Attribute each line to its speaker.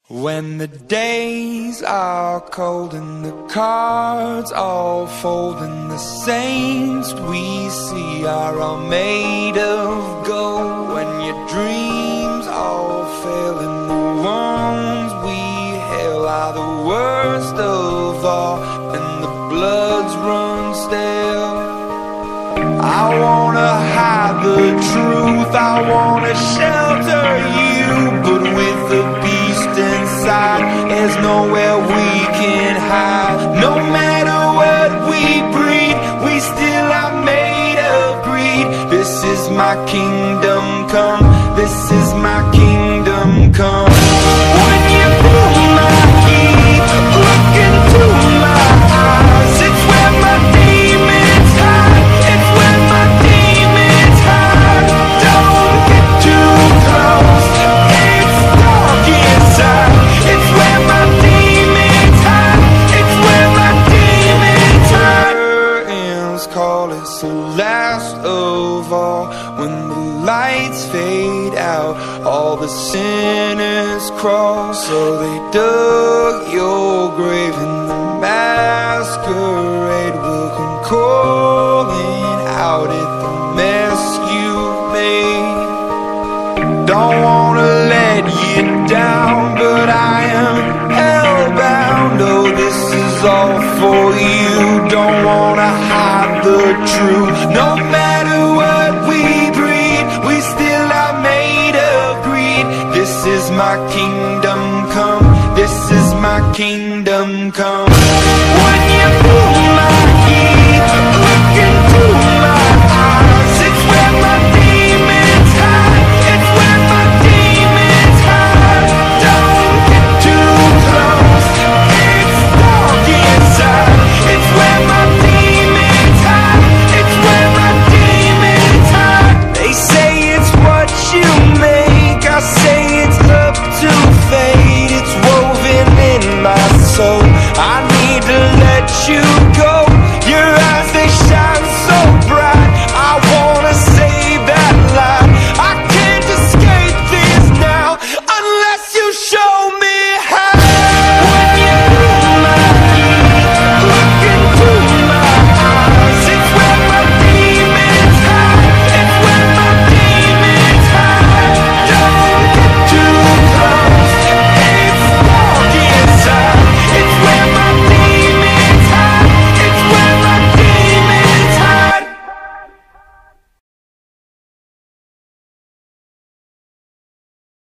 Speaker 1: When the days are cold and the cards all fold and the saints we see are all made of gold, when your dreams all fail and the ones we hail are the worst of all and the bloods run stale, I wanna hide the truth, I wanna shelter you, but with the beast inside, there's nowhere we can hide. No matter what we breed, we still are made of greed. This is my kingdom come, this is my kingdom come. When you pull my key, look into my eyes, it's where my demons hide, it's where my demons hide. Don't get too close, it's dark inside, it's where my demons hide, it's where my demons hide. Curtains call, it's the last of all. When the lights fade out, all the sinners crawl. So they dug your grave and the masquerade will come calling out at the mess you made. Don't wanna let you down, but I am hellbound. Oh, this is all for you. Don't wanna hide the truth. No matter what we breed, we still are made of greed. This is my kingdom come, this is my kingdom come.